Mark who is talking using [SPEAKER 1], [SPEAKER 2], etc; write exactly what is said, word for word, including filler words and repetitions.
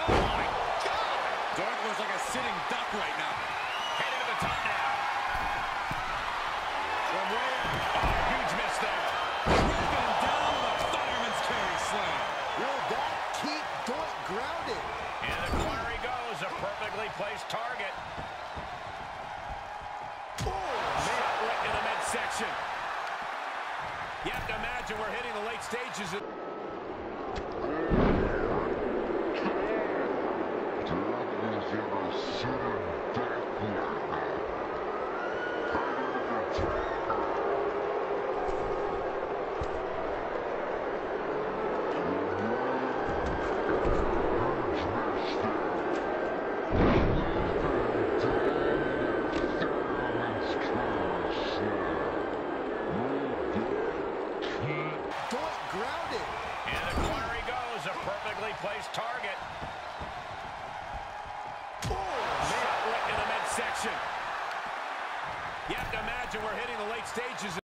[SPEAKER 1] My God! Doink looks like a sitting duck right now. Heading to the top now. From where? Oh, huge miss there. Ripping him down with a fireman's carry slam.
[SPEAKER 2] Will that keep Doink grounded?
[SPEAKER 1] And the corner he goes, a perfectly placed target. Shot right in the midsection. You have to imagine we're hitting the late stages of...
[SPEAKER 2] Grounded.
[SPEAKER 1] And the corner he goes, a perfectly placed target. Shot right in the midsection. You have to imagine we're hitting the late stages.